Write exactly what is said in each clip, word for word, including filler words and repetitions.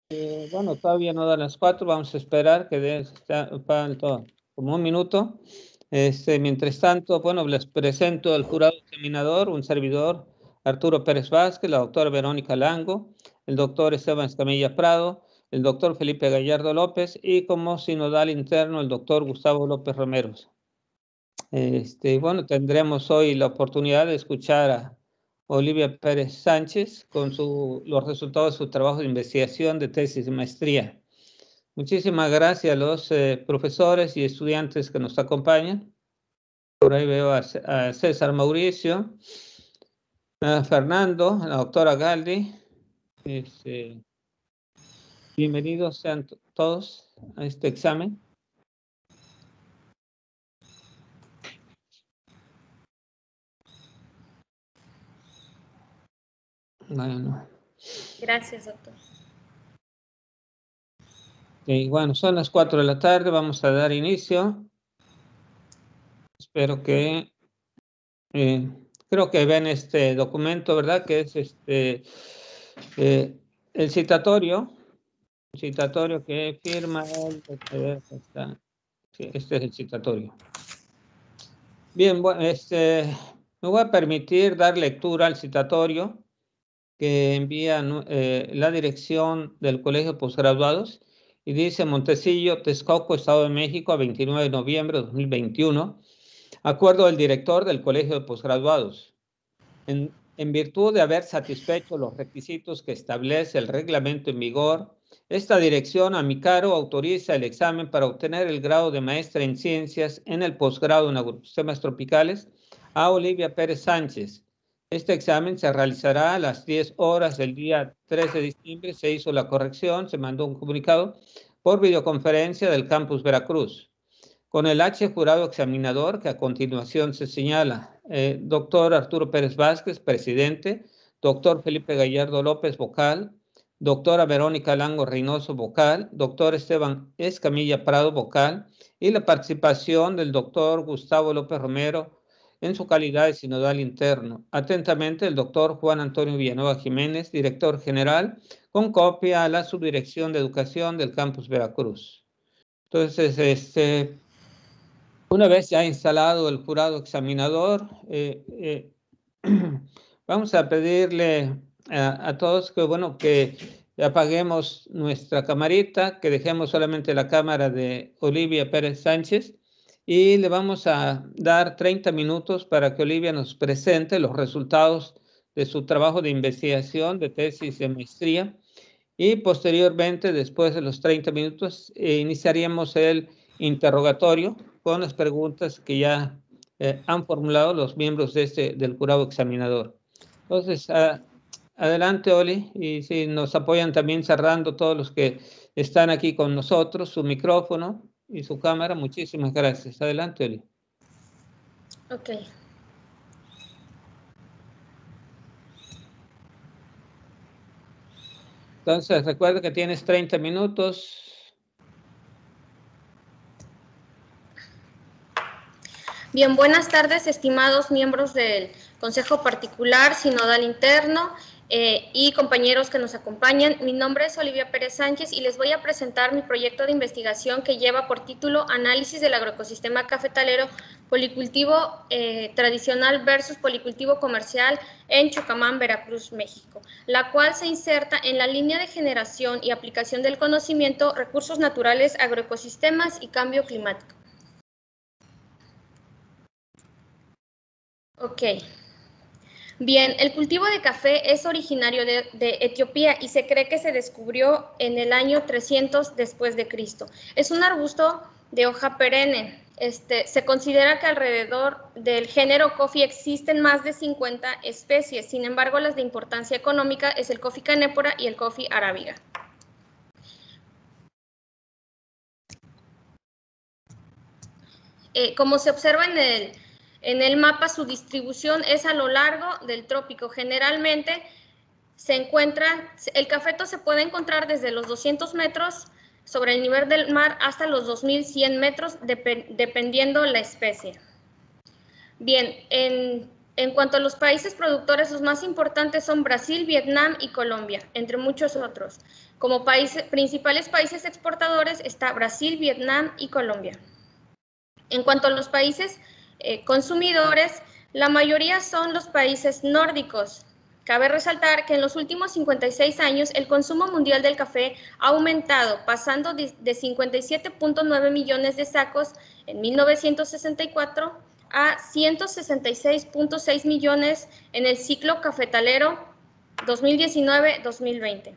Eh, bueno, todavía no dan las cuatro, vamos a esperar que den falta como un minuto. Este, mientras tanto, bueno, les presento al jurado examinador, un servidor, Arturo Pérez Vázquez, la doctora Verónica Lango, el doctor Esteban Escamilla Prado, el doctor Felipe Gallardo López y como sinodal interno el doctor Gustavo López Romero. Este, bueno, tendremos hoy la oportunidad de escuchar a Olivia Pérez Sánchez con su, los resultados de su trabajo de investigación de tesis de maestría. Muchísimas gracias a los eh, profesores y estudiantes que nos acompañan. Por ahí veo a, a César Mauricio, a Fernando, a la doctora Galdi. Este, bienvenidos sean todos a este examen. Bueno. Gracias, doctor. Okay, bueno, son las cuatro de la tarde, vamos a dar inicio. Espero que, eh, creo que ven este documento, ¿verdad? Que es este, eh, el citatorio, el citatorio que firma el, esta, sí, este es el citatorio. Bien, bueno, este, me voy a permitir dar lectura al citatorio que envía eh, la dirección del Colegio de Postgraduados y dice Montecillo, Texcoco, Estado de México, a veintinueve de noviembre de dos mil veintiuno. Acuerdo del director del Colegio de Postgraduados. En, en virtud de haber satisfecho los requisitos que establece el reglamento en vigor, esta dirección a mi cargo autoriza el examen para obtener el grado de maestra en ciencias en el posgrado en agrosistemas tropicales a Olivia Pérez Sánchez. Este examen se realizará a las diez horas del día trece de diciembre. Se hizo la corrección, se mandó un comunicado por videoconferencia del campus Veracruz. Con el H jurado examinador que a continuación se señala, eh, doctor Arturo Pérez Vázquez, presidente, doctor Felipe Gallardo López, vocal, doctora Verónica Lango Reynoso, vocal, doctor Esteban Escamilla Prado, vocal, y la participación del doctor Gustavo López Romero en su calidad de sinodal interno. Atentamente, el doctor Juan Antonio Villanueva Jiménez, director general, con copia a la Subdirección de Educación del campus Veracruz. Entonces, este... Una vez ya instalado el jurado examinador, eh, eh, vamos a pedirle a, a todos que, bueno, que apaguemos nuestra camarita, que dejemos solamente la cámara de Olivia Pérez Sánchez y le vamos a dar treinta minutos para que Olivia nos presente los resultados de su trabajo de investigación de tesis de maestría y posteriormente, después de los treinta minutos, eh, iniciaríamos el interrogatorio con las preguntas que ya eh, han formulado los miembros de este, del jurado examinador. Entonces, uh, adelante, Oli, y si nos apoyan también cerrando todos los que están aquí con nosotros, su micrófono y su cámara, muchísimas gracias. Adelante, Oli. Ok. Entonces, recuerda que tienes treinta minutos. Bien, buenas tardes, estimados miembros del Consejo Particular, Sinodal Interno eh, y compañeros que nos acompañan. Mi nombre es Olivia Pérez Sánchez y les voy a presentar mi proyecto de investigación que lleva por título Análisis del agroecosistema cafetalero, policultivo eh, tradicional versus policultivo comercial en Chucamán, Veracruz, México, la cual se inserta en la línea de generación y aplicación del conocimiento, recursos naturales, agroecosistemas y cambio climático. Ok. Bien, el cultivo de café es originario de, de Etiopía y se cree que se descubrió en el año trescientos después de Cristo. Es un arbusto de hoja perenne. Este, se considera que alrededor del género coffee existen más de cincuenta especies. Sin embargo, las de importancia económica es el coffee canépora y el coffee arábiga. Eh, como se observa en el En el mapa, su distribución es a lo largo del trópico. Generalmente se encuentra, el cafeto se puede encontrar desde los doscientos metros sobre el nivel del mar hasta los dos mil cien metros, dep dependiendo la especie. Bien, en, En cuanto a los países productores, los más importantes son Brasil, Vietnam y Colombia, entre muchos otros. Como países, principales países exportadores está Brasil, Vietnam y Colombia. En cuanto a los países eh, consumidores, la mayoría son los países nórdicos. Cabe resaltar que en los últimos cincuenta y seis años el consumo mundial del café ha aumentado, pasando de cincuenta y siete punto nueve millones de sacos en mil novecientos sesenta y cuatro a ciento sesenta y seis punto seis millones en el ciclo cafetalero dos mil diecinueve dos mil veinte.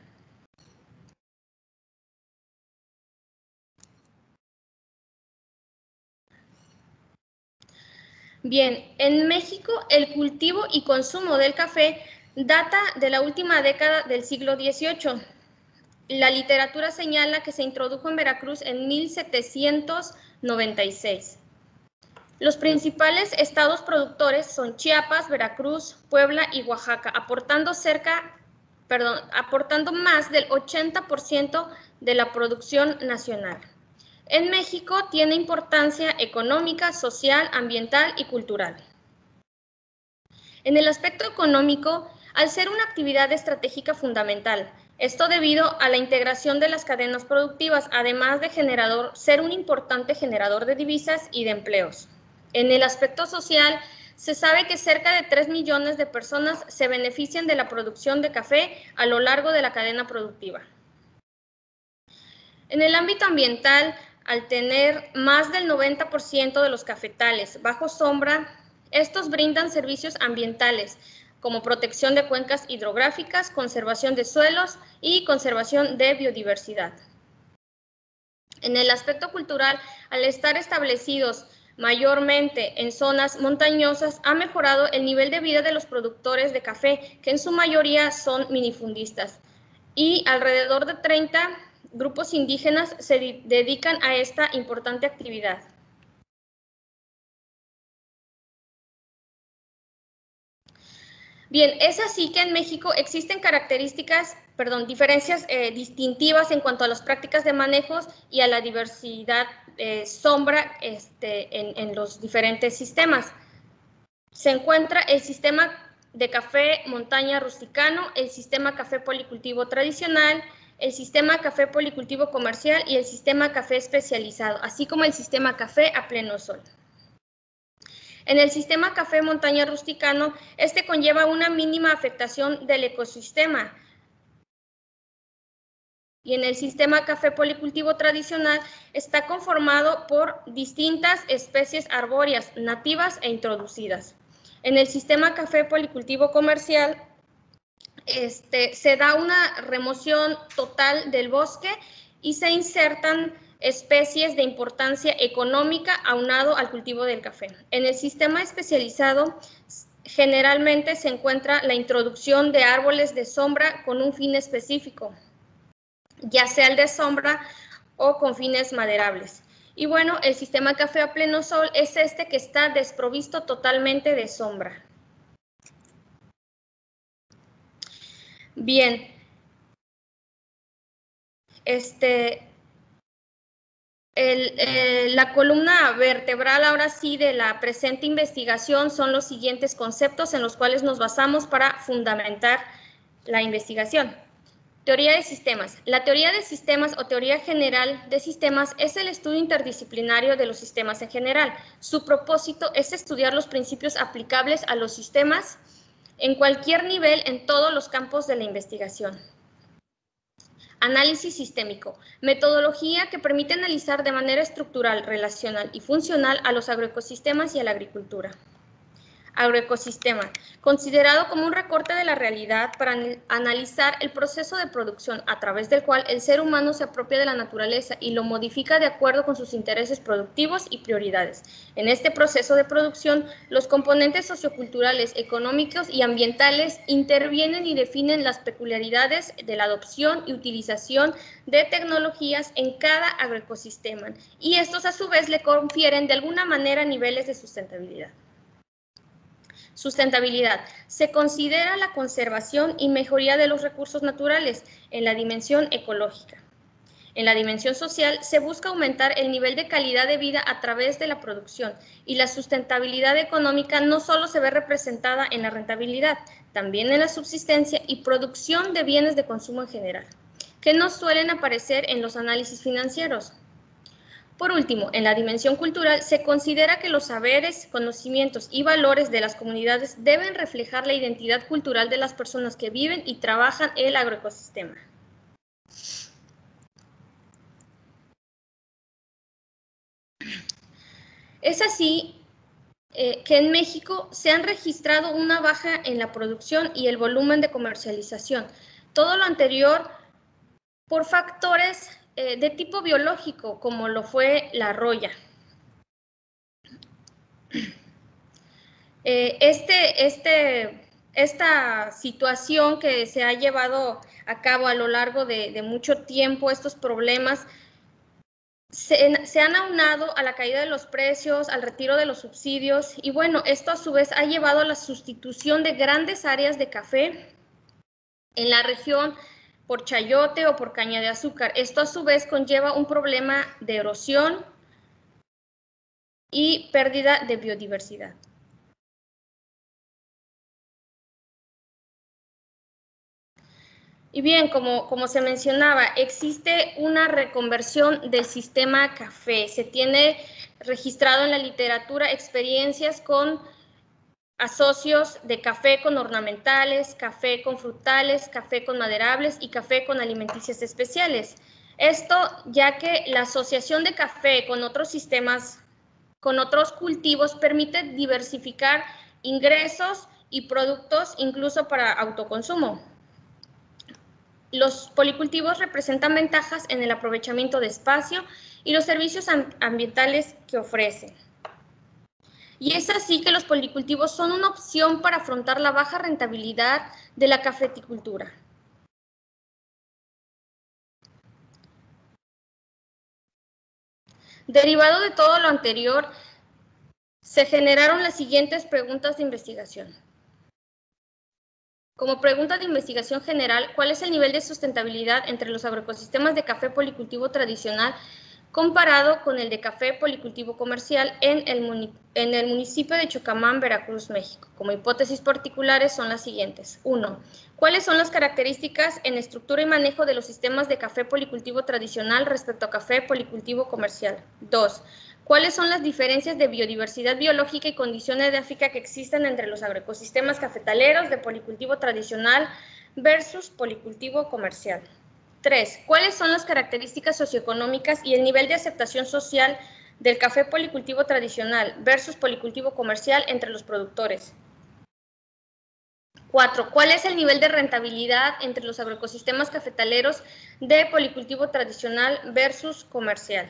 Bien, en México el cultivo y consumo del café data de la última década del siglo dieciocho. La literatura señala que se introdujo en Veracruz en mil setecientos noventa y seis. Los principales estados productores son Chiapas, Veracruz, Puebla y Oaxaca, aportando cerca, perdón, aportando más del ochenta por ciento de la producción nacional. En México tiene importancia económica, social, ambiental y cultural. En el aspecto económico, al ser una actividad estratégica fundamental, esto debido a la integración de las cadenas productivas, además de generador, ser un importante generador de divisas y de empleos. En el aspecto social, se sabe que cerca de tres millones de personas se benefician de la producción de café a lo largo de la cadena productiva. En el ámbito ambiental, al tener más del noventa por ciento de los cafetales bajo sombra, estos brindan servicios ambientales como protección de cuencas hidrográficas, conservación de suelos y conservación de biodiversidad. En el aspecto cultural, al estar establecidos mayormente en zonas montañosas, ha mejorado el nivel de vida de los productores de café, que en su mayoría son minifundistas, y alrededor de treinta grupos indígenas se dedican a esta importante actividad. Bien, es así que en México existen características, perdón, diferencias eh, distintivas en cuanto a las prácticas de manejos y a la diversidad eh, sombra este, en, en los diferentes sistemas. Se encuentra el sistema de café montaña rusticano, el sistema café policultivo tradicional, el sistema café policultivo comercial y el sistema café especializado, así como el sistema café a pleno sol. En el sistema café montaña rusticano, este conlleva una mínima afectación del ecosistema. Y en el sistema café policultivo tradicional está conformado por distintas especies arbóreas nativas e introducidas. En el sistema café policultivo comercial, este, se da una remoción total del bosque y se insertan especies de importancia económica aunado al cultivo del café. En el sistema especializado, generalmente se encuentra la introducción de árboles de sombra con un fin específico, ya sea el de sombra o con fines maderables. Y bueno, el sistema café a pleno sol es este que está desprovisto totalmente de sombra. Bien, este, el, el, la columna vertebral ahora sí de la presente investigación son los siguientes conceptos en los cuales nos basamos para fundamentar la investigación. Teoría de sistemas. La teoría de sistemas o teoría general de sistemas es el estudio interdisciplinario de los sistemas en general. Su propósito es estudiar los principios aplicables a los sistemas en cualquier nivel en todos los campos de la investigación. Análisis sistémico. Metodología que permite analizar de manera estructural, relacional y funcional a los agroecosistemas y a la agricultura. Agroecosistema, considerado como un recorte de la realidad para analizar el proceso de producción a través del cual el ser humano se apropia de la naturaleza y lo modifica de acuerdo con sus intereses productivos y prioridades. En este proceso de producción, los componentes socioculturales, económicos y ambientales intervienen y definen las peculiaridades de la adopción y utilización de tecnologías en cada agroecosistema, y estos a su vez le confieren de alguna manera niveles de sustentabilidad. Sustentabilidad. Se considera la conservación y mejoría de los recursos naturales en la dimensión ecológica. En la dimensión social se busca aumentar el nivel de calidad de vida a través de la producción y la sustentabilidad económica no solo se ve representada en la rentabilidad, también en la subsistencia y producción de bienes de consumo en general, que no suelen aparecer en los análisis financieros. Por último, en la dimensión cultural se considera que los saberes, conocimientos y valores de las comunidades deben reflejar la identidad cultural de las personas que viven y trabajan el agroecosistema. Es así eh, que en México se han registrado una baja en la producción y el volumen de comercialización. Todo lo anterior por factores eh, de tipo biológico, como lo fue la roya. Eh, este, este, esta situación que se ha llevado a cabo a lo largo de, de mucho tiempo, estos problemas, Se, se han aunado a la caída de los precios, al retiro de los subsidios y bueno, esto a su vez ha llevado a la sustitución de grandes áreas de café en la región por chayote o por caña de azúcar. Esto a su vez conlleva un problema de erosión y pérdida de biodiversidad. Y bien, como, como se mencionaba, existe una reconversión del sistema café. Se tiene registrado en la literatura experiencias con asocios de café con ornamentales, café con frutales, café con maderables y café con alimenticias especiales. Esto ya que la asociación de café con otros sistemas, con otros cultivos, permite diversificar ingresos y productos incluso para autoconsumo. Los policultivos representan ventajas en el aprovechamiento de espacio y los servicios ambientales que ofrecen. Y es así que los policultivos son una opción para afrontar la baja rentabilidad de la cafeticultura. Derivado de todo lo anterior, se generaron las siguientes preguntas de investigación. Como pregunta de investigación general, ¿cuál es el nivel de sustentabilidad entre los agroecosistemas de café policultivo tradicional comparado con el de café policultivo comercial en el, en el municipio de Chocamán, Veracruz, México? Como hipótesis particulares son las siguientes. uno. ¿Cuáles son las características en estructura y manejo de los sistemas de café policultivo tradicional respecto a café policultivo comercial? dos. ¿Cuáles son las diferencias de biodiversidad biológica y condición edáfica que existen entre los agroecosistemas cafetaleros de policultivo tradicional versus policultivo comercial? tres. ¿Cuáles son las características socioeconómicas y el nivel de aceptación social del café policultivo tradicional versus policultivo comercial entre los productores? cuatro. ¿Cuál es el nivel de rentabilidad entre los agroecosistemas cafetaleros de policultivo tradicional versus comercial?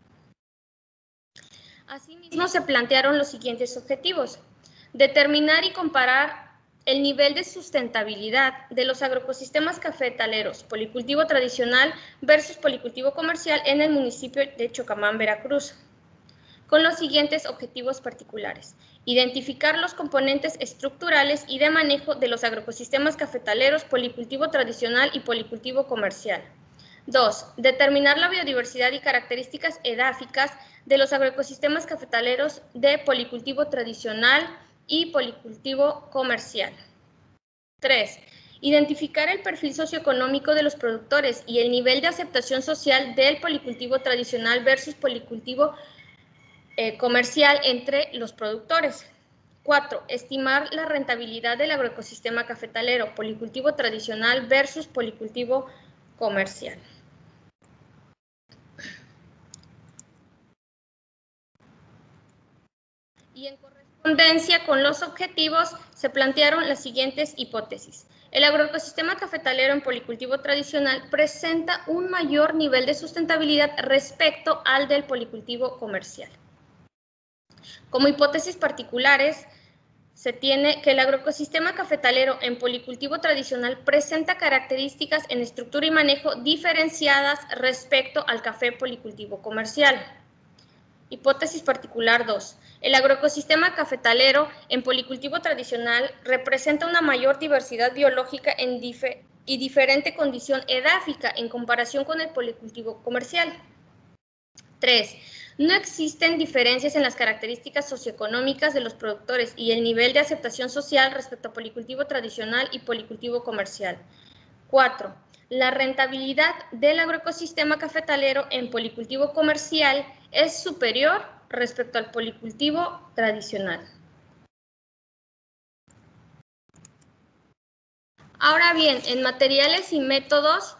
Asimismo, se plantearon los siguientes objetivos: determinar y comparar el nivel de sustentabilidad de los agroecosistemas cafetaleros, policultivo tradicional versus policultivo comercial en el municipio de Chocamán, Veracruz, con los siguientes objetivos particulares: identificar los componentes estructurales y de manejo de los agroecosistemas cafetaleros, policultivo tradicional y policultivo comercial. dos. Determinar la biodiversidad y características edáficas de los agroecosistemas cafetaleros de policultivo tradicional y policultivo comercial. tres. Identificar el perfil socioeconómico de los productores y el nivel de aceptación social del policultivo tradicional versus policultivo eh, comercial entre los productores. cuatro. Estimar la rentabilidad del agroecosistema cafetalero, policultivo tradicional versus policultivo comercial. Y en correspondencia con los objetivos, se plantearon las siguientes hipótesis. El agroecosistema cafetalero en policultivo tradicional presenta un mayor nivel de sustentabilidad respecto al del policultivo comercial. Como hipótesis particulares, se tiene que el agroecosistema cafetalero en policultivo tradicional presenta características en estructura y manejo diferenciadas respecto al café policultivo comercial. Hipótesis particular dos. El agroecosistema cafetalero en policultivo tradicional representa una mayor diversidad biológica en, dife, y diferente condición edáfica en comparación con el policultivo comercial. Tres, no existen diferencias en las características socioeconómicas de los productores y el nivel de aceptación social respecto a policultivo tradicional y policultivo comercial. Cuatro, la rentabilidad del agroecosistema cafetalero en policultivo comercial es superior respecto al policultivo tradicional. Ahora bien, en materiales y métodos,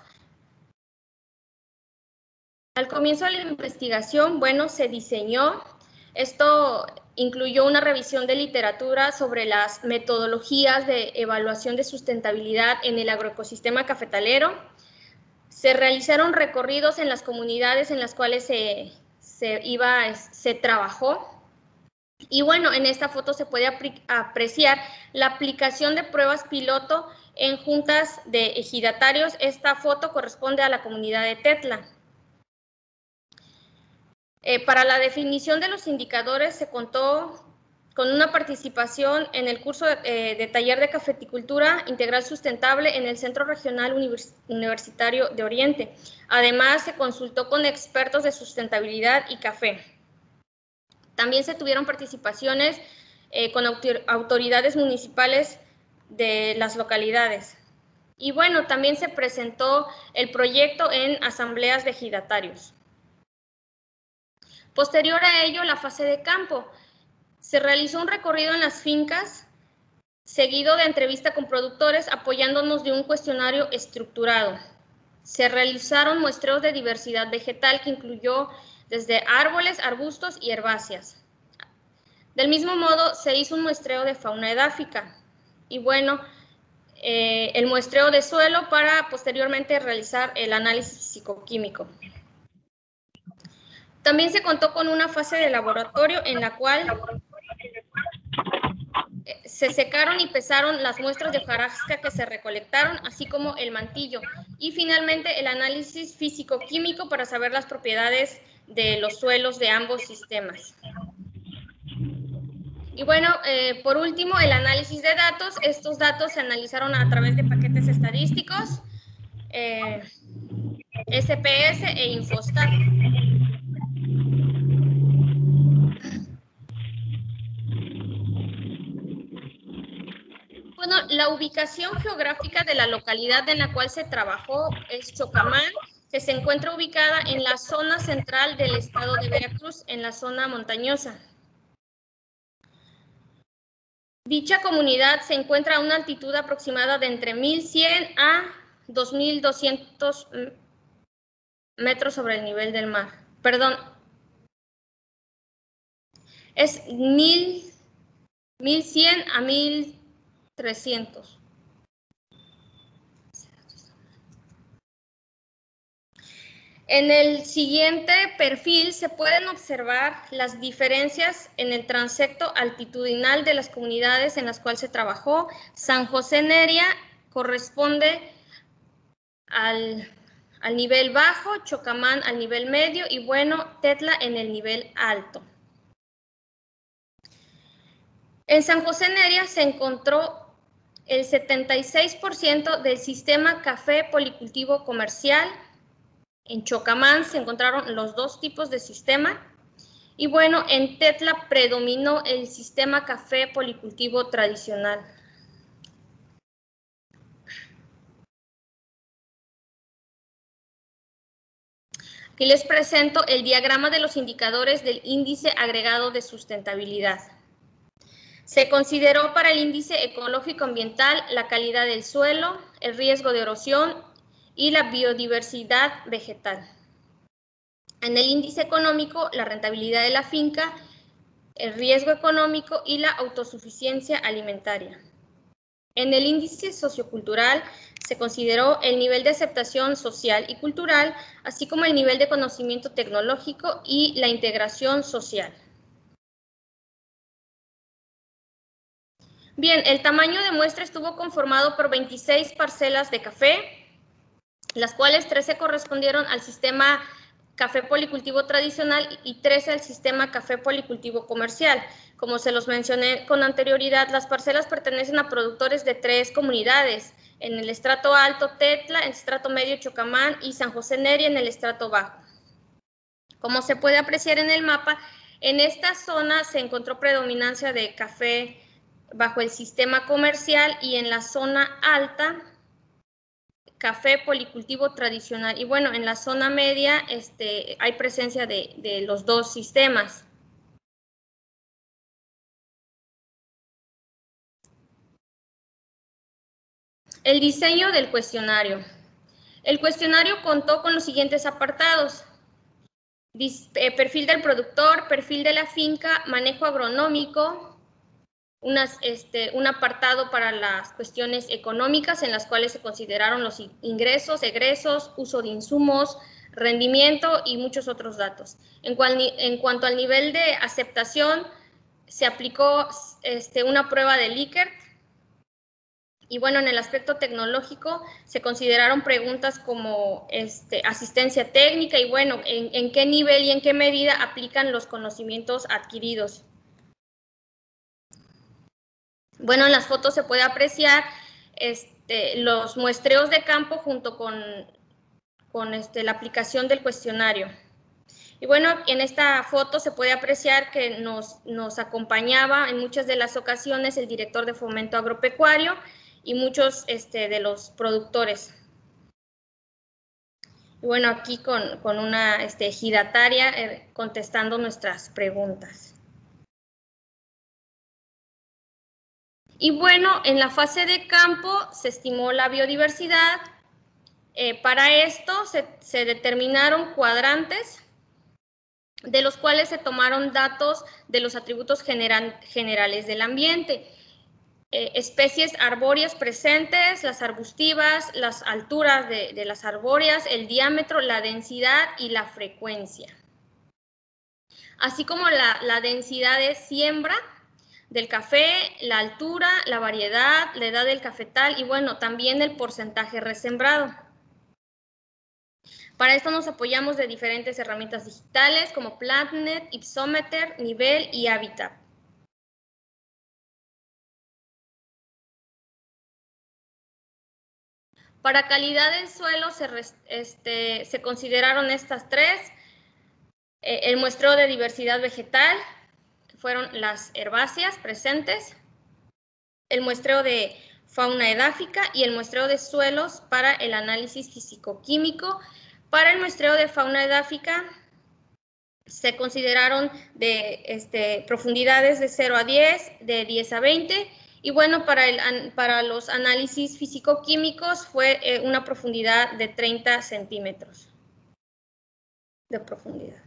al comienzo de la investigación, bueno, se diseñó, esto incluyó una revisión de literatura sobre las metodologías de evaluación de sustentabilidad en el agroecosistema cafetalero. Se realizaron recorridos en las comunidades en las cuales se, se, iba, se trabajó. Y bueno, en esta foto se puede apreciar la aplicación de pruebas piloto en juntas de ejidatarios. Esta foto corresponde a la comunidad de Tetla. Eh, para la definición de los indicadores se contó con una participación en el curso de, eh, de taller de cafeticultura integral sustentable en el Centro Regional Univers- Universitario de Oriente. Además, se consultó con expertos de sustentabilidad y café. También se tuvieron participaciones eh, con autor- autoridades municipales de las localidades. Y bueno, también se presentó el proyecto en asambleas de ejidatarios. Posterior a ello, la fase de campo. Se realizó un recorrido en las fincas, seguido de entrevista con productores, apoyándonos de un cuestionario estructurado. Se realizaron muestreos de diversidad vegetal que incluyó desde árboles, arbustos y herbáceas. Del mismo modo, se hizo un muestreo de fauna edáfica y bueno, eh, el muestreo de suelo para posteriormente realizar el análisis psicoquímico. También se contó con una fase de laboratorio en la cual se secaron y pesaron las muestras de hojarasca que se recolectaron, así como el mantillo. Y finalmente el análisis físico-químico para saber las propiedades de los suelos de ambos sistemas. Y bueno, eh, por último, el análisis de datos. Estos datos se analizaron a través de paquetes estadísticos, eh, S P S e Infostat. Bueno, la ubicación geográfica de la localidad en la cual se trabajó es Chocamán, que se encuentra ubicada en la zona central del estado de Veracruz, en la zona montañosa. Dicha comunidad se encuentra a una altitud aproximada de entre mil cien a dos mil doscientos metros sobre el nivel del mar. Perdón, es mil cien a mil trescientos. En el siguiente perfil se pueden observar las diferencias en el transecto altitudinal de las comunidades en las cuales se trabajó. San José Neria corresponde al, al nivel bajo, Chocamán al nivel medio y bueno, Tetla en el nivel alto. En San José Neria se encontró el setenta y seis por ciento del sistema café policultivo comercial. En Chocamán se encontraron los dos tipos de sistema y bueno, en Tetla predominó el sistema café policultivo tradicional. Aquí les presento el diagrama de los indicadores del índice agregado de sustentabilidad. Se consideró para el índice ecológico-ambiental la calidad del suelo, el riesgo de erosión y la biodiversidad vegetal. En el índice económico, la rentabilidad de la finca, el riesgo económico y la autosuficiencia alimentaria. En el índice sociocultural se consideró el nivel de aceptación social y cultural, así como el nivel de conocimiento tecnológico y la integración social. Bien, el tamaño de muestra estuvo conformado por veintiséis parcelas de café, las cuales trece correspondieron al sistema café policultivo tradicional y trece al sistema café policultivo comercial. Como se los mencioné con anterioridad, las parcelas pertenecen a productores de tres comunidades, En el estrato alto, Tetla, en el estrato medio, Chocamán y San José Neri en el estrato bajo. Como se puede apreciar en el mapa, en esta zona se encontró predominancia de café bajo el sistema comercial y en la zona alta, café policultivo tradicional. Y bueno, en la zona media este, hay presencia de, de los dos sistemas. El diseño del cuestionario. El cuestionario contó con los siguientes apartados: perfil del productor, perfil de la finca, manejo agronómico, unas, este, un apartado para las cuestiones económicas en las cuales se consideraron los ingresos, egresos, uso de insumos, rendimiento y muchos otros datos. En, cual, en cuanto al nivel de aceptación, se aplicó este, una prueba de Likert. Y bueno, en el aspecto tecnológico se consideraron preguntas como este, asistencia técnica y bueno, en, en qué nivel y en qué medida aplican los conocimientos adquiridos. Bueno, en las fotos se puede apreciar este, los muestreos de campo junto con, con este, la aplicación del cuestionario. Y bueno, en esta foto se puede apreciar que nos, nos acompañaba en muchas de las ocasiones el director de Fomento Agropecuario y muchos este, de los productores. Y bueno, aquí con, con una este, ejidataria eh, contestando nuestras preguntas. Y bueno, en la fase de campo se estimó la biodiversidad. Eh, para esto se, se determinaron cuadrantes, de los cuales se tomaron datos de los atributos general, generales del ambiente. Eh, especies arbóreas presentes, las arbustivas, las alturas de, de las arbóreas, el diámetro, la densidad y la frecuencia. Así como la, la densidad de siembra del café, la altura, la variedad, la edad del cafetal y bueno, también el porcentaje resembrado. Para esto nos apoyamos de diferentes herramientas digitales como PlantNet, Ipsometer, Nivel y Habitat. Para calidad del suelo se, este, se consideraron estas tres. Eh, el muestreo de diversidad vegetal, que fueron las herbáceas presentes, el muestreo de fauna edáfica y el muestreo de suelos para el análisis físico-químico. Para el muestreo de fauna edáfica se consideraron de este, profundidades de cero a diez, de diez a veinte, y bueno, para, el, para los análisis físico-químicos fue eh, una profundidad de treinta centímetros de profundidad.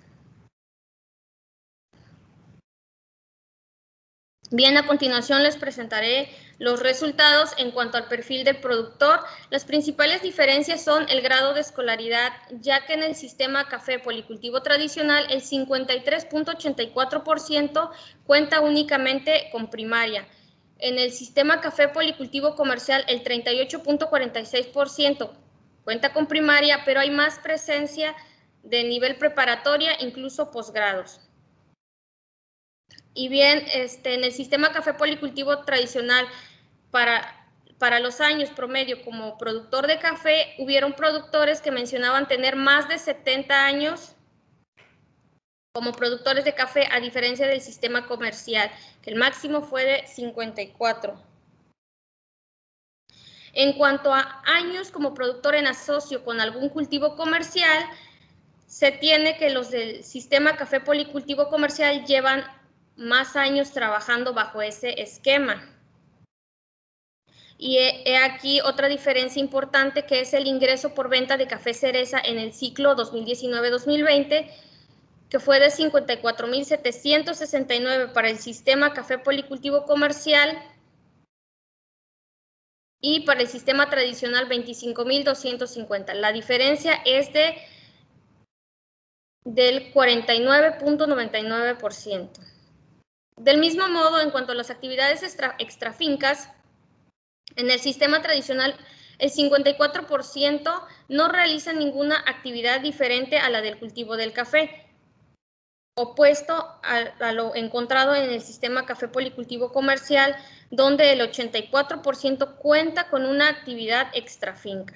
Bien, a continuación les presentaré los resultados en cuanto al perfil del productor. Las principales diferencias son el grado de escolaridad, ya que en el sistema café policultivo tradicional el cincuenta y tres punto ochenta y cuatro por ciento cuenta únicamente con primaria. En el sistema café policultivo comercial el treinta y ocho punto cuarenta y seis por ciento cuenta con primaria, pero hay más presencia de nivel preparatoria, incluso posgrados. Y bien, este, en el sistema café policultivo tradicional, para, para los años promedio como productor de café, hubieron productores que mencionaban tener más de setenta años como productores de café, a diferencia del sistema comercial, que el máximo fue de cincuenta y cuatro. En cuanto a años como productor en asocio con algún cultivo comercial, se tiene que los del sistema café policultivo comercial llevan más años trabajando bajo ese esquema. Y he aquí otra diferencia importante, que es el ingreso por venta de café cereza en el ciclo dos mil diecinueve dos mil veinte, que fue de cincuenta y cuatro mil setecientos sesenta y nueve para el sistema café policultivo comercial y para el sistema tradicional veinticinco mil doscientos cincuenta. La diferencia es de, del cuarenta y nueve punto noventa y nueve por ciento. Del mismo modo, en cuanto a las actividades extra, extrafincas, en el sistema tradicional el cincuenta y cuatro por ciento no realiza ninguna actividad diferente a la del cultivo del café. opuesto a, a lo encontrado en el sistema café policultivo comercial, donde el ochenta y cuatro por ciento cuenta con una actividad extrafinca.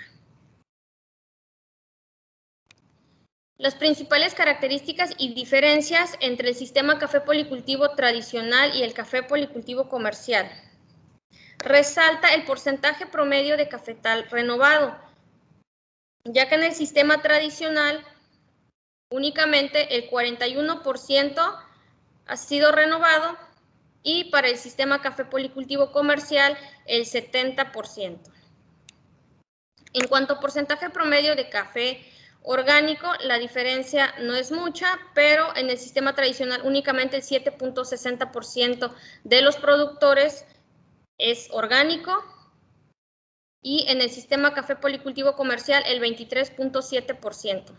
Las principales características y diferencias entre el sistema café policultivo tradicional y el café policultivo comercial. Resalta el porcentaje promedio de cafetal renovado, ya que en el sistema tradicional únicamente el cuarenta y uno por ciento ha sido renovado y para el sistema café policultivo comercial el setenta por ciento. En cuanto a porcentaje promedio de café orgánico, la diferencia no es mucha, pero en el sistema tradicional únicamente el siete punto sesenta por ciento de los productores es orgánico y en el sistema café policultivo comercial el veintitrés punto siete por ciento.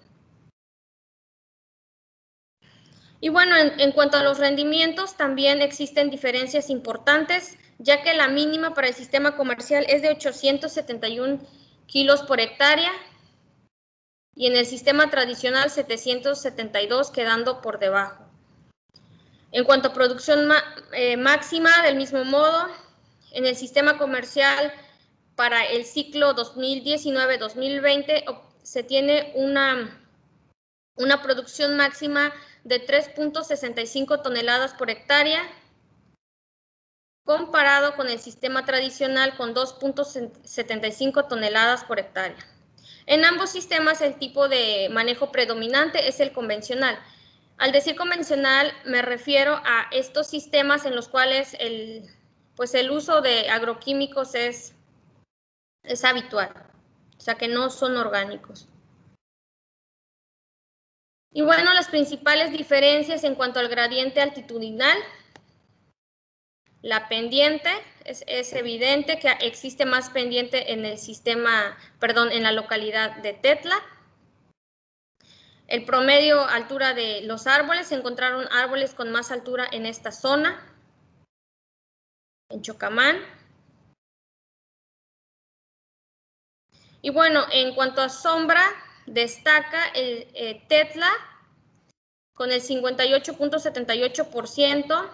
Y bueno, en, en cuanto a los rendimientos, también existen diferencias importantes, ya que la mínima para el sistema comercial es de ochocientos setenta y uno kilos por hectárea y en el sistema tradicional setecientos setenta y dos, quedando por debajo. En cuanto a producción eh, máxima, del mismo modo, en el sistema comercial para el ciclo dos mil diecinueve dos mil veinte se tiene una, una producción máxima de tres punto sesenta y cinco toneladas por hectárea, comparado con el sistema tradicional con dos punto setenta y cinco toneladas por hectárea. En ambos sistemas el tipo de manejo predominante es el convencional. Al decir convencional me refiero a estos sistemas en los cuales el, pues el uso de agroquímicos es, es habitual, o sea que no son orgánicos. Y bueno, las principales diferencias en cuanto al gradiente altitudinal. La pendiente, es, es evidente que existe más pendiente en el sistema, perdón, en la localidad de Tetla. El promedio altura de los árboles, se encontraron árboles con más altura en esta zona, en Chocamán. Y bueno, en cuanto a sombra, destaca el eh, Tetla con el cincuenta y ocho punto setenta y ocho por ciento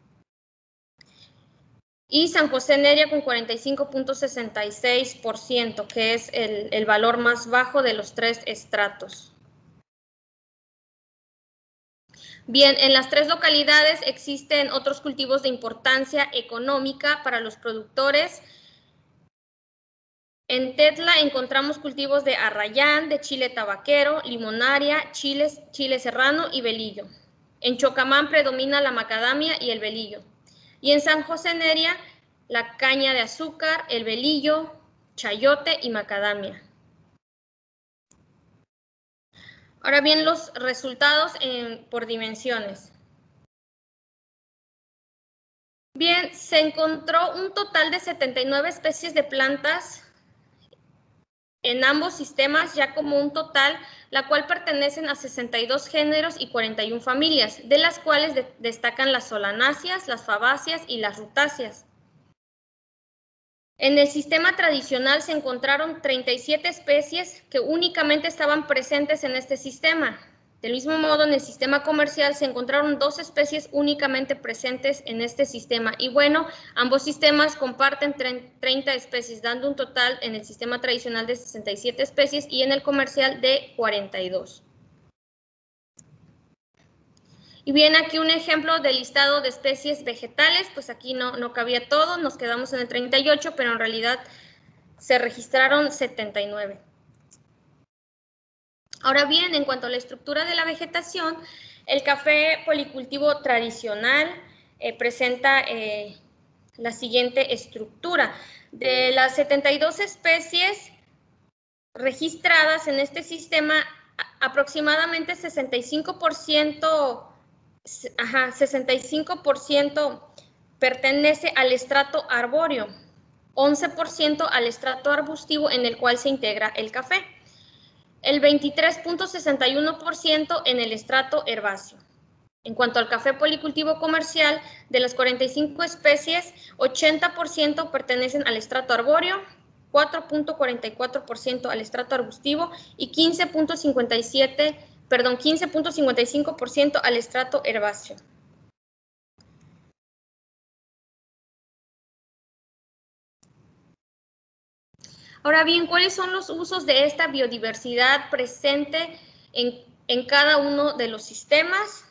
y San José Neria con cuarenta y cinco punto sesenta y seis por ciento, que es el, el valor más bajo de los tres estratos. Bien, en las tres localidades existen otros cultivos de importancia económica para los productores. En Tetla encontramos cultivos de arrayán, de chile tabaquero, limonaria, chiles, chile serrano y velillo. En Chocamán predomina la macadamia y el velillo. Y en San José Neria, la caña de azúcar, el velillo, chayote y macadamia. Ahora bien, los resultados en, por dimensiones. Bien, se encontró un total de setenta y nueve especies de plantas en ambos sistemas, ya como un total, la cual pertenecen a sesenta y dos géneros y cuarenta y una familias, de las cuales de, destacan las solanáceas, las fabáceas y las rutáceas. En el sistema tradicional se encontraron treinta y siete especies que únicamente estaban presentes en este sistema. Del mismo modo, en el sistema comercial se encontraron dos especies únicamente presentes en este sistema. Y bueno, ambos sistemas comparten treinta especies, dando un total en el sistema tradicional de sesenta y siete especies y en el comercial de cuarenta y dos. Y bien, aquí un ejemplo del listado de especies vegetales, pues aquí no, no cabía todo, nos quedamos en el treinta y ocho, pero en realidad se registraron setenta y nueve. Ahora bien, en cuanto a la estructura de la vegetación, el café policultivo tradicional eh, presenta eh, la siguiente estructura. De las setenta y dos especies registradas en este sistema, aproximadamente sesenta y cinco por ciento, ajá, sesenta y cinco por ciento pertenece al estrato arbóreo, once por ciento al estrato arbustivo en el cual se integra el café. El veintitrés punto sesenta y uno por ciento en el estrato herbáceo. En cuanto al café policultivo comercial, de las cuarenta y cinco especies, ochenta por ciento pertenecen al estrato arbóreo, cuatro punto cuarenta y cuatro por ciento al estrato arbustivo y quince punto cincuenta y siete perdón, quince punto cincuenta y cinco por ciento al estrato herbáceo. Ahora bien, ¿cuáles son los usos de esta biodiversidad presente en, en cada uno de los sistemas?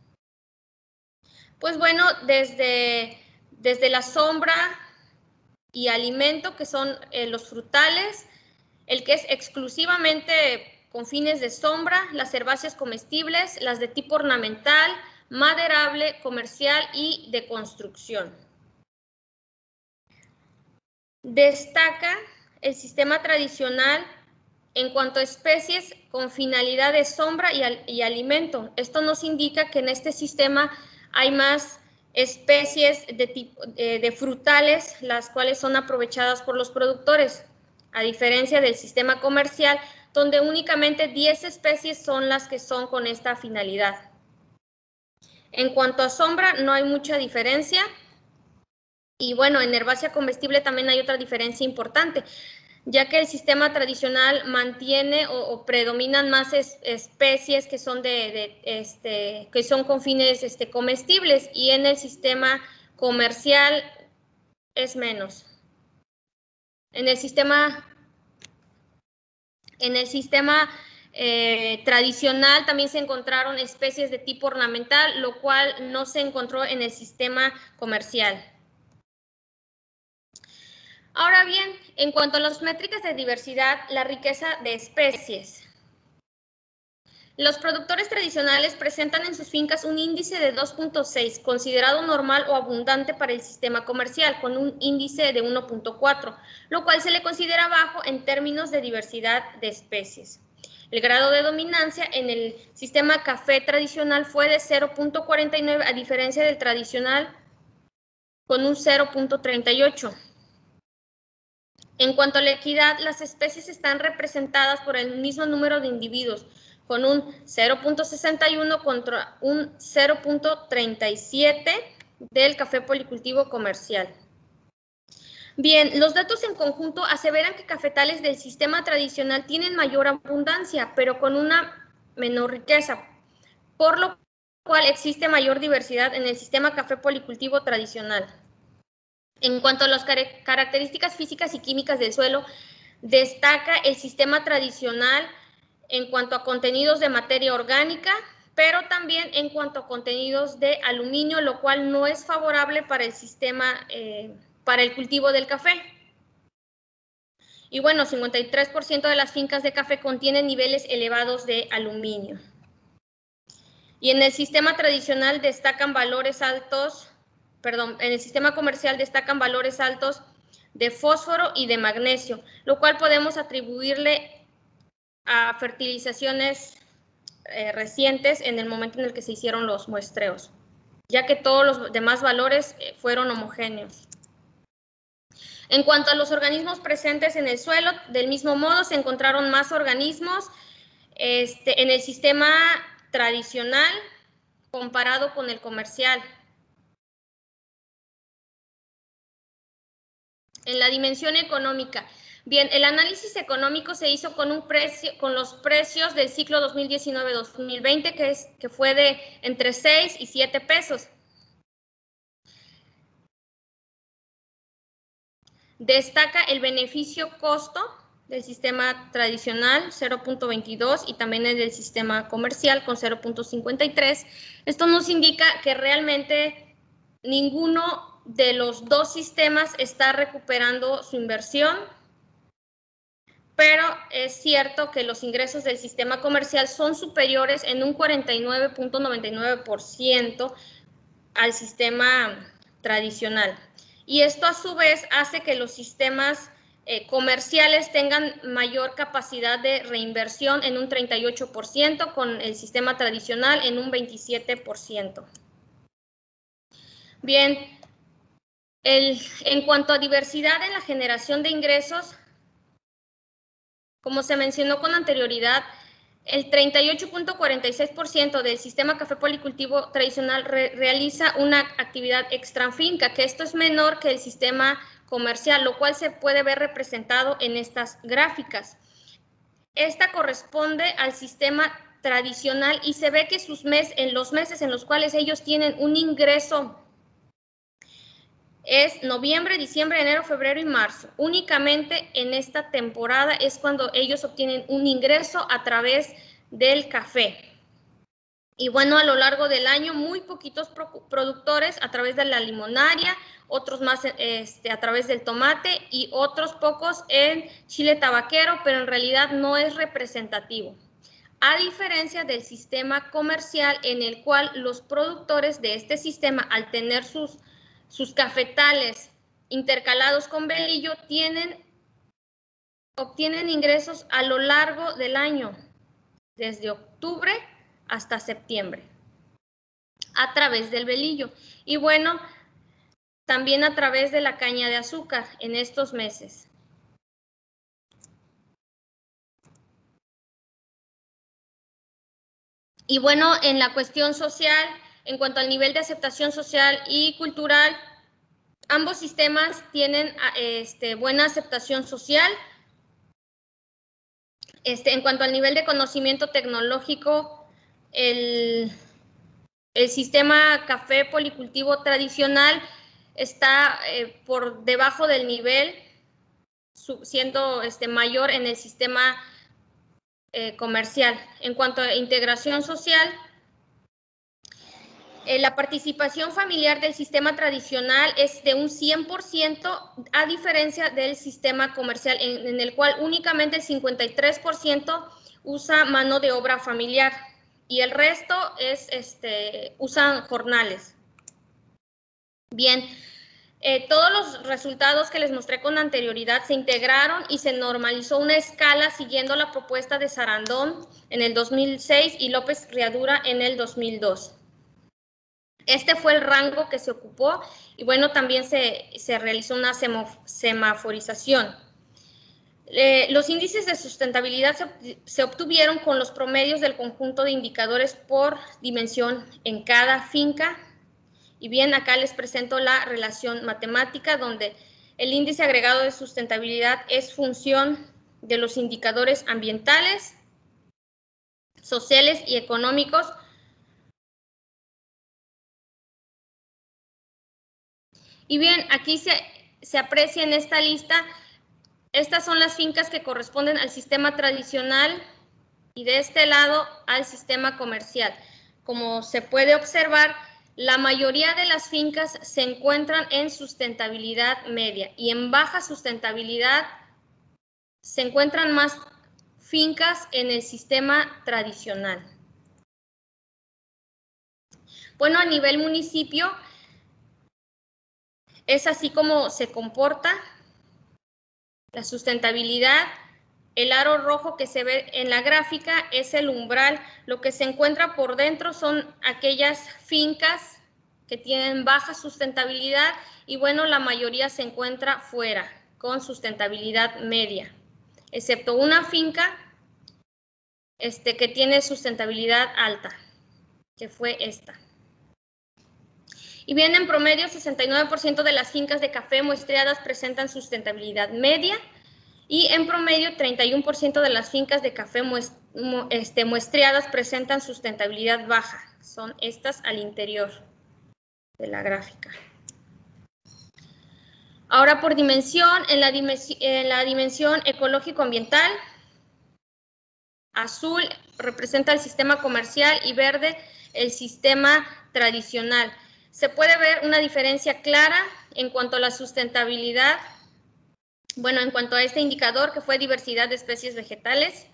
Pues bueno, desde, desde la sombra y alimento, que son eh, los frutales, el que es exclusivamente con fines de sombra, las herbáceas comestibles, las de tipo ornamental, maderable, comercial y de construcción. Destaca el sistema tradicional en cuanto a especies con finalidad de sombra y, al, y alimento. Esto nos indica que en este sistema hay más especies de, tipo, eh, de frutales, las cuales son aprovechadas por los productores, a diferencia del sistema comercial, donde únicamente diez especies son las que son con esta finalidad. En cuanto a sombra, no hay mucha diferencia. Y bueno, en herbácea comestible también hay otra diferencia importante, ya que el sistema tradicional mantiene o, o predominan más es, especies que son, de, de, este, que son con fines este, comestibles, y en el sistema comercial es menos. En el sistema, en el sistema eh, tradicional también se encontraron especies de tipo ornamental, lo cual no se encontró en el sistema comercial. Ahora bien, en cuanto a las métricas de diversidad, la riqueza de especies. Los productores tradicionales presentan en sus fincas un índice de dos punto seis, considerado normal o abundante para el sistema comercial, con un índice de uno punto cuatro, lo cual se le considera bajo en términos de diversidad de especies. El grado de dominancia en el sistema café tradicional fue de cero punto cuarenta y nueve, a diferencia del tradicional con un cero punto treinta y ocho. En cuanto a la equidad, las especies están representadas por el mismo número de individuos, con un cero punto sesenta y uno contra un cero punto treinta y siete del café policultivo comercial. Bien, los datos en conjunto aseveran que cafetales del sistema tradicional tienen mayor abundancia, pero con una menor riqueza, por lo cual existe mayor diversidad en el sistema café policultivo tradicional. En cuanto a las características físicas y químicas del suelo, destaca el sistema tradicional en cuanto a contenidos de materia orgánica, pero también en cuanto a contenidos de aluminio, lo cual no es favorable para el sistema, eh, para el cultivo del café. Y bueno, cincuenta y tres por ciento de las fincas de café contienen niveles elevados de aluminio. Y en el sistema tradicional destacan valores altos, perdón, en el sistema comercial destacan valores altos de fósforo y de magnesio, lo cual podemos atribuirle a fertilizaciones eh, recientes en el momento en el que se hicieron los muestreos, ya que todos los demás valores eh, fueron homogéneos. En cuanto a los organismos presentes en el suelo, del mismo modo se encontraron más organismos este, en el sistema tradicional comparado con el comercial. En la dimensión económica, bien, el análisis económico se hizo con, un precio, con los precios del ciclo dos mil diecinueve dos mil veinte, que, es, que fue de entre seis y siete pesos. Destaca el beneficio-costo del sistema tradicional, cero punto veintidós, y también el del sistema comercial con cero punto cincuenta y tres. Esto nos indica que realmente ninguno de los dos sistemas está recuperando su inversión, pero es cierto que los ingresos del sistema comercial son superiores en un cuarenta y nueve punto noventa y nueve por ciento al sistema tradicional. Y esto a su vez hace que los sistemas eh, comerciales tengan mayor capacidad de reinversión en un treinta y ocho por ciento, con el sistema tradicional en un veintisiete por ciento. Bien, el, en cuanto a diversidad en la generación de ingresos, como se mencionó con anterioridad, el treinta y ocho punto cuarenta y seis por ciento del sistema café policultivo tradicional re realiza una actividad extrafinca, que esto es menor que el sistema comercial, lo cual se puede ver representado en estas gráficas. Esta corresponde al sistema tradicional y se ve que sus mes, en los meses en los cuales ellos tienen un ingreso es noviembre, diciembre, enero, febrero y marzo. Únicamente en esta temporada es cuando ellos obtienen un ingreso a través del café. Y bueno, a lo largo del año, muy poquitos productores a través de la limonaria, otros más este, a través del tomate y otros pocos en chile tabaquero, pero en realidad no es representativo. A diferencia del sistema comercial en el cual los productores de este sistema, al tener sus sus cafetales intercalados con velillo, tienen, obtienen ingresos a lo largo del año, desde octubre hasta septiembre, a través del velillo. Y bueno, también a través de la caña de azúcar en estos meses. Y bueno, en la cuestión social, en cuanto al nivel de aceptación social y cultural, ambos sistemas tienen este, buena aceptación social. Este, en cuanto al nivel de conocimiento tecnológico, el, el sistema café policultivo tradicional está eh, por debajo del nivel, siendo este, mayor en el sistema eh, comercial. En cuanto a integración social, Eh, la participación familiar del sistema tradicional es de un cien por ciento, a diferencia del sistema comercial, en, en el cual únicamente el cincuenta y tres por ciento usa mano de obra familiar y el resto es, este, usan jornales. Bien, eh, todos los resultados que les mostré con anterioridad se integraron y se normalizó una escala siguiendo la propuesta de Sarandon en el dos mil seis y López Riadura en el dos mil dos. Este fue el rango que se ocupó y bueno, también se, se realizó una semaforización. Eh, los índices de sustentabilidad se, se obtuvieron con los promedios del conjunto de indicadores por dimensión en cada finca. Y bien, acá les presento la relación matemática donde el índice agregado de sustentabilidad es función de los indicadores ambientales, sociales y económicos. Y bien, aquí se, se aprecia en esta lista, estas son las fincas que corresponden al sistema tradicional y de este lado al sistema comercial. Como se puede observar, la mayoría de las fincas se encuentran en sustentabilidad media y en baja sustentabilidad se encuentran más fincas en el sistema tradicional. Bueno, a nivel municipio, es así como se comporta la sustentabilidad. El aro rojo que se ve en la gráfica es el umbral. Lo que se encuentra por dentro son aquellas fincas que tienen baja sustentabilidad y bueno, la mayoría se encuentra fuera con sustentabilidad media, excepto una finca este, que tiene sustentabilidad alta, que fue esta. Y bien, en promedio, sesenta y nueve por ciento de las fincas de café muestreadas presentan sustentabilidad media y en promedio, treinta y uno por ciento de las fincas de café este, muestreadas presentan sustentabilidad baja. Son estas al interior de la gráfica. Ahora, por dimensión, en la dimensión, en la dimensión ecológico-ambiental, azul representa el sistema comercial y verde el sistema tradicional. Se puede ver una diferencia clara en cuanto a la sustentabilidad, bueno, en cuanto a este indicador que fue diversidad de especies vegetales.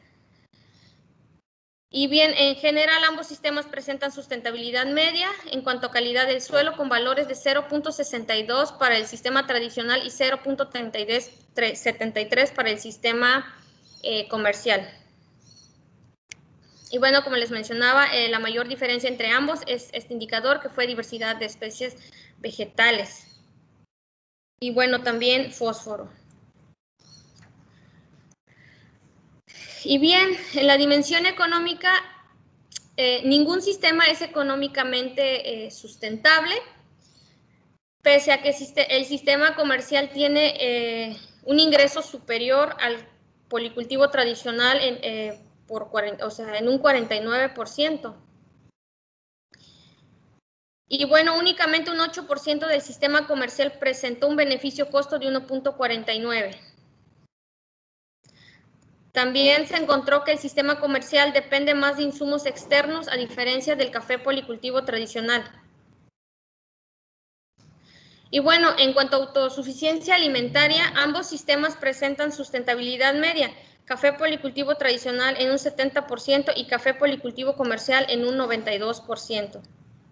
Y bien, en general ambos sistemas presentan sustentabilidad media en cuanto a calidad del suelo con valores de cero punto sesenta y dos para el sistema tradicional y cero punto setenta y tres para el sistema eh, comercial. Y bueno, como les mencionaba, eh, la mayor diferencia entre ambos es este indicador que fue diversidad de especies vegetales. Y bueno, también fósforo. Y bien, en la dimensión económica, eh, ningún sistema es económicamente eh, sustentable, pese a que el sistema comercial tiene eh, un ingreso superior al policultivo tradicional en, eh, por cuarenta, o sea, en un cuarenta y nueve por ciento. Y bueno, únicamente un ocho por ciento del sistema comercial presentó un beneficio-costo de uno punto cuarenta y nueve. También se encontró que el sistema comercial depende más de insumos externos a diferencia del café policultivo tradicional. Y bueno, en cuanto a autosuficiencia alimentaria, ambos sistemas presentan sustentabilidad media, café policultivo tradicional en un setenta por ciento y café policultivo comercial en un noventa y dos por ciento.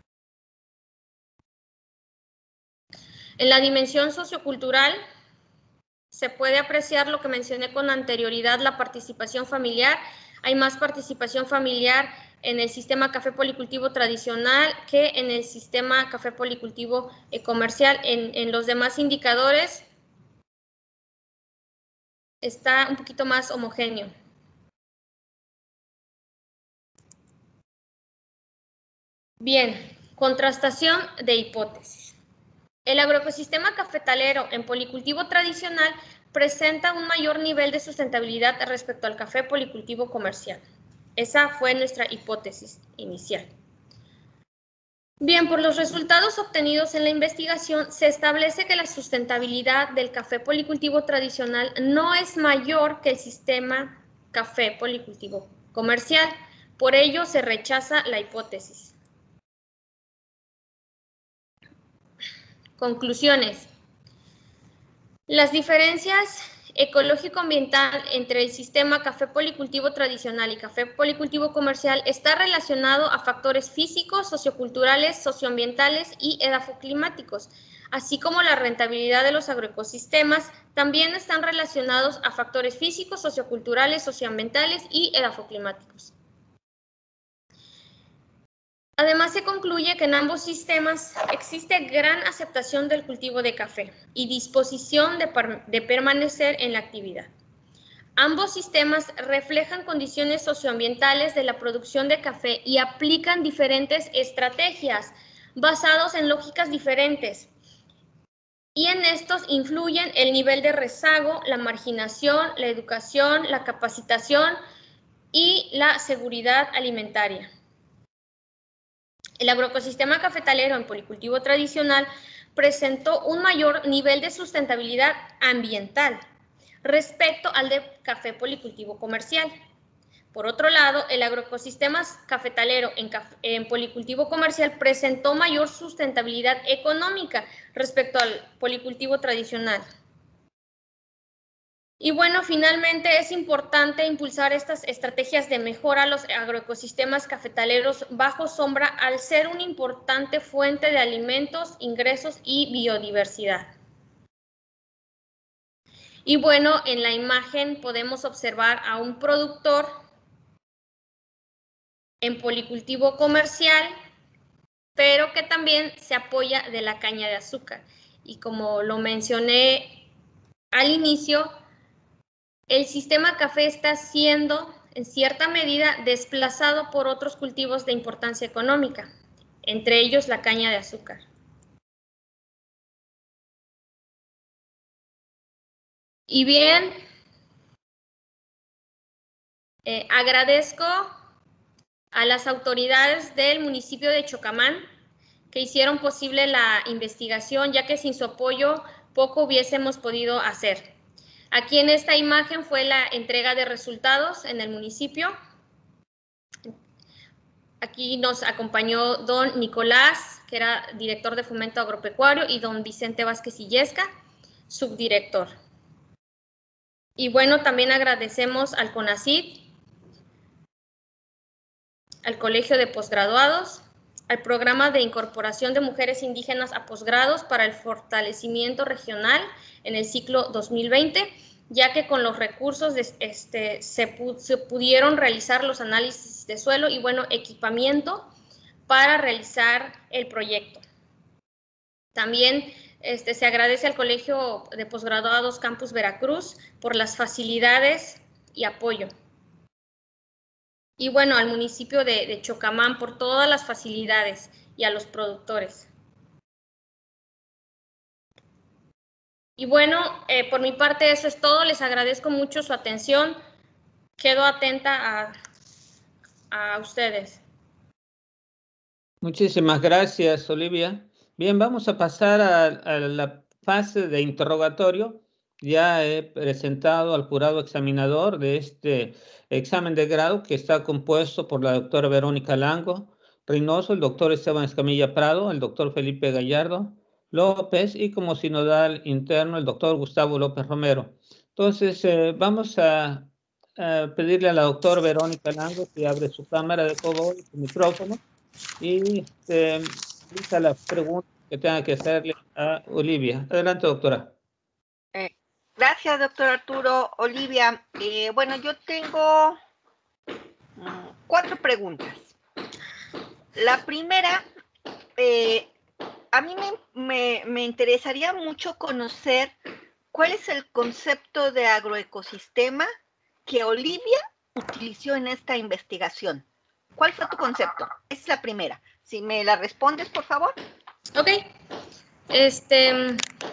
En la dimensión sociocultural, se puede apreciar lo que mencioné con anterioridad, la participación familiar. Hay más participación familiar en el sistema café policultivo tradicional que en el sistema café policultivo eh, comercial. En, en los demás indicadores está un poquito más homogéneo. Bien, contrastación de hipótesis. El agroecosistema cafetalero en policultivo tradicional presenta un mayor nivel de sustentabilidad respecto al café policultivo comercial. Esa fue nuestra hipótesis inicial. Bien, por los resultados obtenidos en la investigación, se establece que la sustentabilidad del café policultivo tradicional no es mayor que el sistema café policultivo comercial. Por ello, se rechaza la hipótesis. Conclusiones. Las diferencias ecológico-ambiental entre el sistema café policultivo tradicional y café policultivo comercial está relacionado a factores físicos, socioculturales, socioambientales y edafoclimáticos, así como la rentabilidad de los agroecosistemas también están relacionados a factores físicos, socioculturales, socioambientales y edafoclimáticos. Además, se concluye que en ambos sistemas existe gran aceptación del cultivo de café y disposición de, de permanecer en la actividad. Ambos sistemas reflejan condiciones socioambientales de la producción de café y aplican diferentes estrategias basadas en lógicas diferentes. Y en estos influyen el nivel de rezago, la marginación, la educación, la capacitación y la seguridad alimentaria. El agroecosistema cafetalero en policultivo tradicional presentó un mayor nivel de sustentabilidad ambiental respecto al de café policultivo comercial. Por otro lado, el agroecosistema cafetalero en, caf en policultivo comercial presentó mayor sustentabilidad económica respecto al policultivo tradicional. Y bueno, finalmente es importante impulsar estas estrategias de mejora a los agroecosistemas cafetaleros bajo sombra al ser una importante fuente de alimentos, ingresos y biodiversidad. Y bueno, en la imagen podemos observar a un productor en policultivo comercial, pero que también se apoya de la caña de azúcar. Y como lo mencioné al inicio, el sistema café está siendo, en cierta medida, desplazado por otros cultivos de importancia económica, entre ellos la caña de azúcar. Y bien, eh, agradezco a las autoridades del municipio de Chocamán que hicieron posible la investigación, ya que sin su apoyo poco hubiésemos podido hacer. Aquí en esta imagen fue la entrega de resultados en el municipio. Aquí nos acompañó don Nicolás, que era director de Fomento Agropecuario, y don Vicente Vázquez Illesca, subdirector. Y bueno, también agradecemos al CONACYT, al Colegio de Posgraduados, al Programa de Incorporación de Mujeres Indígenas a Posgrados para el Fortalecimiento Regional en el ciclo dos mil veinte, ya que con los recursos de, este, se, pu se pudieron realizar los análisis de suelo y, bueno, equipamiento para realizar el proyecto. También este, se agradece al Colegio de Posgraduados Campus Veracruz por las facilidades y apoyo. Y, bueno, al municipio de, de Chocamán por todas las facilidades y a los productores. Y bueno, eh, por mi parte eso es todo. Les agradezco mucho su atención. Quedo atenta a a ustedes. Muchísimas gracias, Olivia. Bien, vamos a pasar a, a la fase de interrogatorio. Ya he presentado al jurado examinador de este examen de grado, que está compuesto por la doctora Verónica Lango Reynoso, el doctor Esteban Escamilla Prado, el doctor Felipe Gallardo López y como sinodal interno el doctor Gustavo López Romero. Entonces, eh, vamos a, a pedirle a la doctora Verónica Lango que abre su cámara de favor y su micrófono y este, lista la pregunta que tenga que hacerle a Olivia. Adelante, doctora. Eh, gracias, doctor Arturo. Olivia, eh, bueno, yo tengo um, cuatro preguntas. La primera, eh, a mí me, me, me interesaría mucho conocer cuál es el concepto de agroecosistema que Olivia utilizó en esta investigación. ¿Cuál fue tu concepto? Esa es la primera. Si me la respondes, por favor. Ok. Este,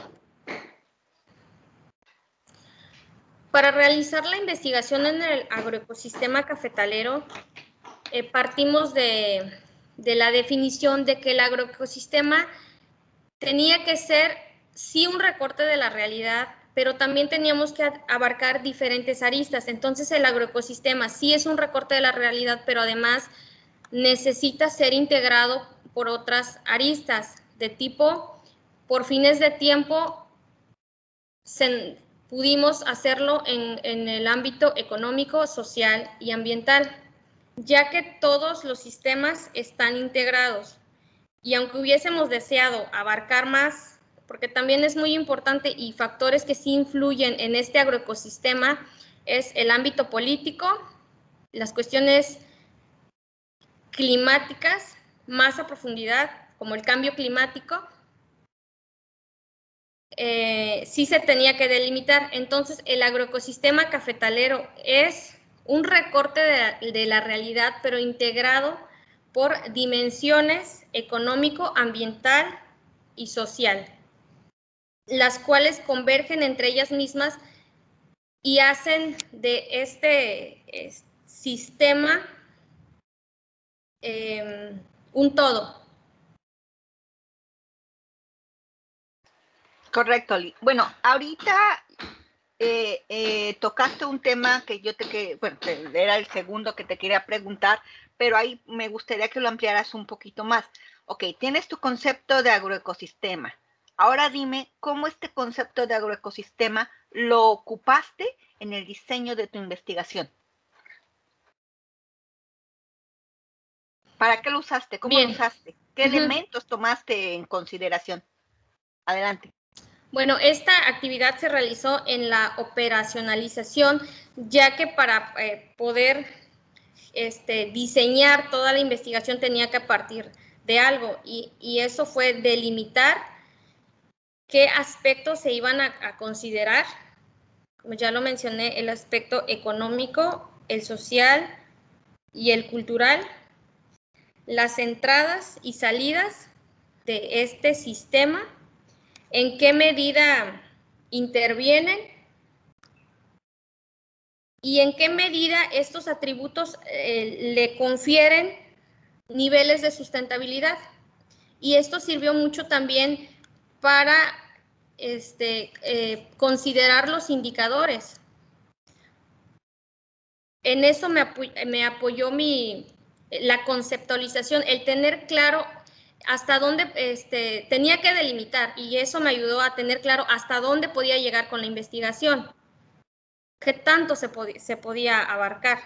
para realizar la investigación en el agroecosistema cafetalero, eh, partimos de, de la definición de que el agroecosistema tenía que ser, sí, un recorte de la realidad, pero también teníamos que abarcar diferentes aristas. Entonces, el agroecosistema sí es un recorte de la realidad, pero además necesita ser integrado por otras aristas de tipo, por fines de tiempo, se, pudimos hacerlo en, en el ámbito económico, social y ambiental, ya que todos los sistemas están integrados. Y aunque hubiésemos deseado abarcar más, porque también es muy importante y factores que sí influyen en este agroecosistema es el ámbito político, las cuestiones climáticas más a profundidad, como el cambio climático, eh, sí se tenía que delimitar. Entonces, el agroecosistema cafetalero es un recorte de la, de la realidad, pero integrado por dimensiones económico, ambiental y social, las cuales convergen entre ellas mismas y hacen de este, este sistema eh, un todo. Correcto, Oli. Bueno, ahorita eh, eh, tocaste un tema que yo te que bueno, era el segundo que te quería preguntar, pero ahí me gustaría que lo ampliaras un poquito más. Ok, tienes tu concepto de agroecosistema. Ahora dime cómo este concepto de agroecosistema lo ocupaste en el diseño de tu investigación. ¿Para qué lo usaste? ¿Cómo Bien. lo usaste? ¿Qué uh-huh. elementos tomaste en consideración? Adelante. Bueno, esta actividad se realizó en la operacionalización, ya que para eh, poder este, diseñar toda la investigación tenía que partir de algo, y, y eso fue delimitar qué aspectos se iban a, a considerar. Como ya lo mencioné, el aspecto económico, el social y el cultural, las entradas y salidas de este sistema, en qué medida intervienen y en qué medida estos atributos eh, le confieren niveles de sustentabilidad. Y esto sirvió mucho también para este, eh, considerar los indicadores. En eso me, apoy me apoyó mi, la conceptualización, el tener claro hasta dónde este, tenía que delimitar, y eso me ayudó a tener claro hasta dónde podía llegar con la investigación, qué tanto se, pod se podía abarcar.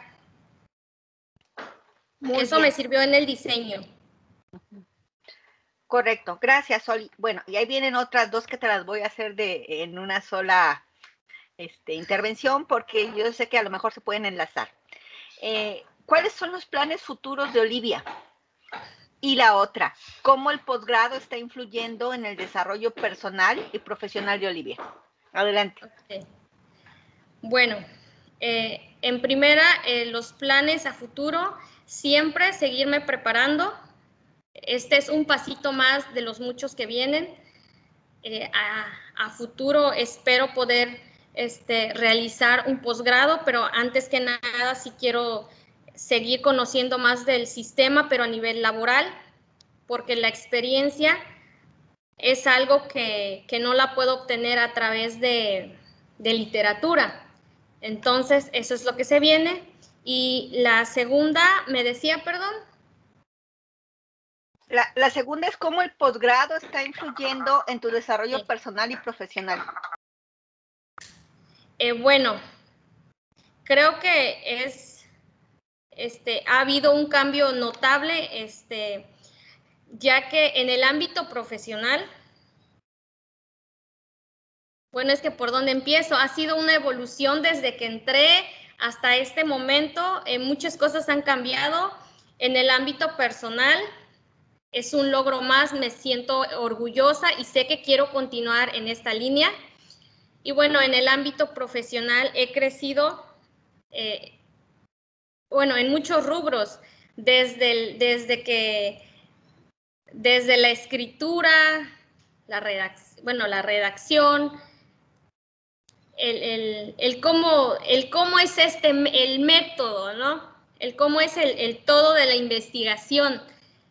Muy eso bien. Me sirvió en el diseño. Correcto, gracias, Oli. Bueno, y ahí vienen otras dos que te las voy a hacer de, en una sola este, intervención, porque yo sé que a lo mejor se pueden enlazar. Eh, ¿Cuáles son los planes futuros de Olivia? Y la otra, ¿cómo el posgrado está influyendo en el desarrollo personal y profesional de Olivia? Adelante. Okay. Bueno, eh, en primera, eh, los planes a futuro, siempre seguirme preparando. Este es un pasito más de los muchos que vienen. Eh, a, a futuro espero poder este, realizar un posgrado, pero antes que nada sí quiero seguir conociendo más del sistema, pero a nivel laboral, porque la experiencia es algo que, que no la puedo obtener a través de, de literatura. Entonces, eso es lo que se viene. Y la segunda, me decía, perdón. La, la segunda es cómo el posgrado está influyendo en tu desarrollo Sí. personal y profesional. Eh, bueno, creo que es, este, ha habido un cambio notable, este, ya que en el ámbito profesional, bueno, es que por dónde empiezo, ha sido una evolución desde que entré hasta este momento, eh, muchas cosas han cambiado. En el ámbito personal, es un logro más, me siento orgullosa y sé que quiero continuar en esta línea. Y bueno, en el ámbito profesional he crecido, eh, bueno, en muchos rubros, desde, el, desde que, desde la escritura, la redacción, bueno, la redacción, el, el, el, cómo, el cómo es este, el método, ¿no? El cómo es el, el todo de la investigación.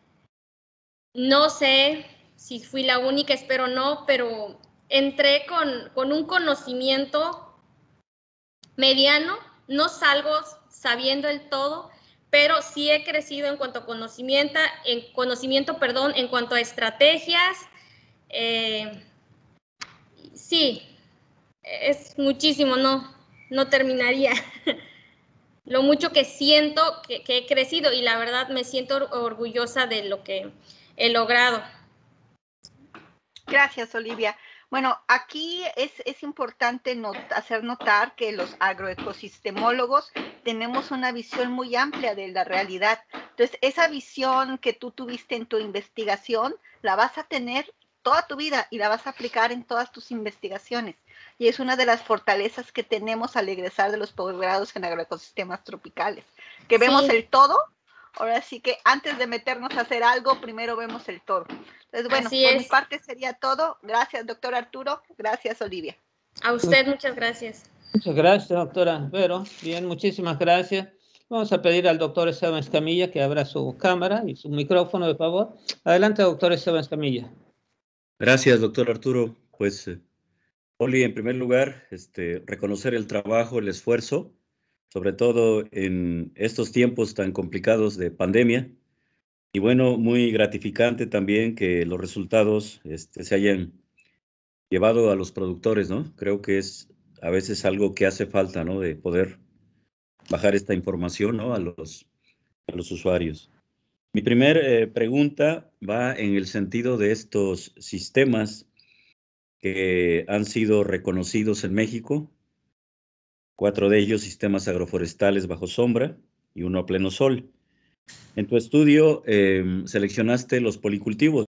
No sé si fui la única, espero no, pero entré con, con un conocimiento mediano, no salgo sabiendo el todo, pero sí he crecido en cuanto a conocimiento, en conocimiento, perdón, en cuanto a estrategias. Eh, sí, es muchísimo, no, no terminaría. Lo mucho que siento que, que he crecido y la verdad me siento orgullosa de lo que he logrado. Gracias, Olivia. Bueno, aquí es, es importante not, hacer notar que los agroecosistemólogos tenemos una visión muy amplia de la realidad. Entonces, esa visión que tú tuviste en tu investigación, la vas a tener toda tu vida y la vas a aplicar en todas tus investigaciones. Y es una de las fortalezas que tenemos al egresar de los posgrados en agroecosistemas tropicales, que sí. Vemos el todo. Ahora sí que antes de meternos a hacer algo, primero vemos el todo. Entonces, bueno, Así por es. mi parte sería todo. Gracias, doctor Arturo. Gracias, Olivia. A usted, muchas gracias. Muchas gracias, doctora Vero. Bien, muchísimas gracias. Vamos a pedir al doctor Esteban Escamilla que abra su cámara y su micrófono, de favor. Adelante, doctor Esteban Escamilla. Gracias, doctor Arturo. Pues, eh, Oli, en primer lugar, este, reconocer el trabajo, el esfuerzo, sobre todo en estos tiempos tan complicados de pandemia. Y bueno, muy gratificante también que los resultados este, se hayan llevado a los productores, ¿no? Creo que es a veces algo que hace falta, ¿no? De poder bajar esta información, ¿no? A los, a los usuarios. Mi primera eh, pregunta va en el sentido de estos sistemas que han sido reconocidos en México, cuatro de ellos sistemas agroforestales bajo sombra y uno a pleno sol. En tu estudio eh, seleccionaste los policultivos